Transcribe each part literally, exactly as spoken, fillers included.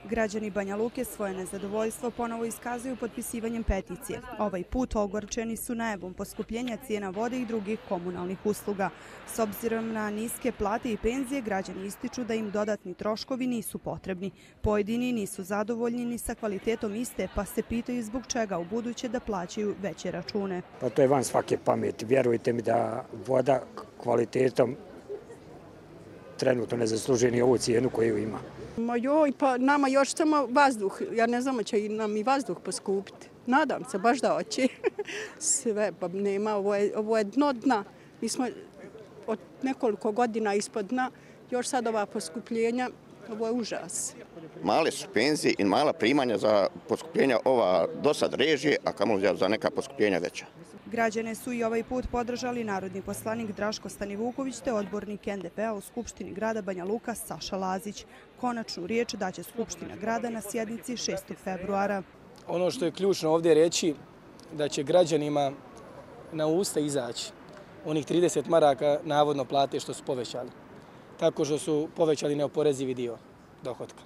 Građani Banja Luke svoje nezadovoljstvo ponovo iskazuju potpisivanjem peticije. Ovaj put ogorčeni su najavom poskupljenja cijena vode i drugih komunalnih usluga. S obzirom na niske plate i penzije, građani ističu da im dodatni troškovi nisu potrebni. Pojedini nisu zadovoljni ni sa kvalitetom iste, pa se pitaju zbog čega u buduće da plaćaju veće račune. Pa to je van svake pameti. Vjerujte mi da voda kvalitetom trenutno ne zaslužuje ni ovu cijenu koju ima. Ma joj, pa nama još samo vazduh. Ja ne znam, će nam i vazduh poskupiti. Nadam se, baš da hoće. Sve, pa nema, ovo je, ovo je dno dna. Mi smo od nekoliko godina ispod dna, još sad ova poskupljenja, ovo je užas. Male su penzije i mala primanja za poskupljenja ova do sad režije, a kamoli za neka poskupljenja veća. Građane su i ovaj put podržali narodni poslanik Draško Stanivuković te odbornik N D P-a u Skupštini grada Banja Luka Saša Lazić. Konačnu riječ daće Skupština grada na sjednici šestog februara. Ono što je ključno ovdje reći da će građanima na usta izaći onih trideset maraka navodno plate što su povećali. Tako što su povećali neoporezivi dio dohotka.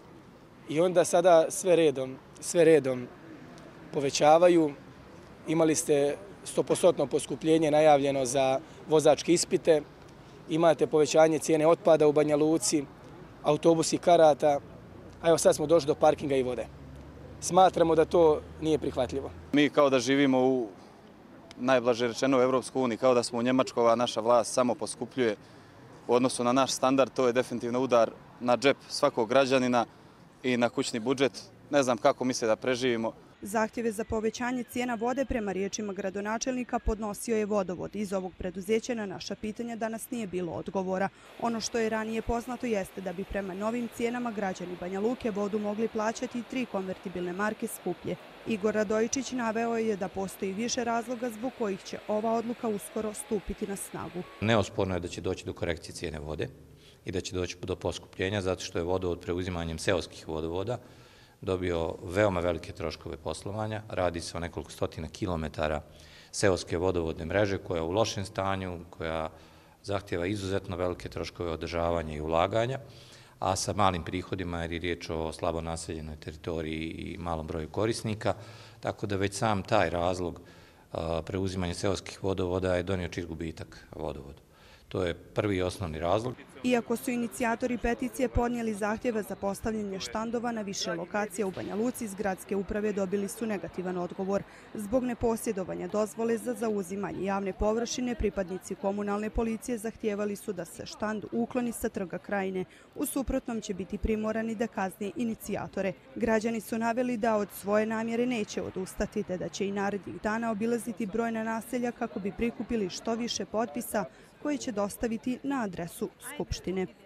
I onda sada sve redom, sve redom povećavaju. Imali ste sto posto poskupljenje najavljeno za vozačke ispite, imate povećanje cijene otpada u Banja Luci, autobusi, karata, a evo sad smo došli do parkinga i vode. Smatramo da to nije prihvatljivo. Mi kao da živimo u, najblaže rečeno, u Evropskoj uniji, kao da smo u Njemačkoj, a naša vlast samo poskupljuje u odnosu na naš standard. To je definitivno udar na džep svakog građanina i na kućni budžet. Ne znam kako misle da preživimo. Zahtjeve za povećanje cijena vode prema riječima gradonačelnika podnosio je vodovod. Iz ovog preduzeća na naša pitanja danas nije bilo odgovora. Ono što je ranije poznato jeste da bi prema novim cijenama građani Banja Luke vodu mogli plaćati tri konvertibilne marke skuplje. Igor Radojičić naveo je da postoji više razloga zbog kojih će ova odluka uskoro stupiti na snagu. Neosporno je da će doći do korekcije cijene vode i da će doći do poskupljenja zato što je vodovod preuzimanjem seoskih vodovoda dobio veoma velike troškove poslovanja. Radi se o nekoliko stotina kilometara seoske vodovodne mreže koja je u lošem stanju, koja zahtjeva izuzetno velike troškove održavanja i ulaganja, a sa malim prihodima jer je riječ o slabo naseljenoj teritoriji i malom broju korisnika, tako da već sam taj razlog preuzimanja seoskih vodovoda je donio čist gubitak vodovodu. To je prvi i osnovni razlog. Iako su inicijatori peticije podnijeli zahtjeve za postavljanje štandova na više lokacija u Banja Luci, iz gradske uprave dobili su negativan odgovor. Zbog neposjedovanja dozvole za zauzimanje javne površine, pripadnici komunalne policije zahtijevali su da se štand ukloni sa Trga Krajine. U suprotnom će biti primorani da kazne inicijatore. Građani su naveli da od svoje namjere neće odustati, te da će i narednih dana obilaziti brojna naselja kako bi prikupili što više potpisa koji će dostaviti na adresu Skupštine.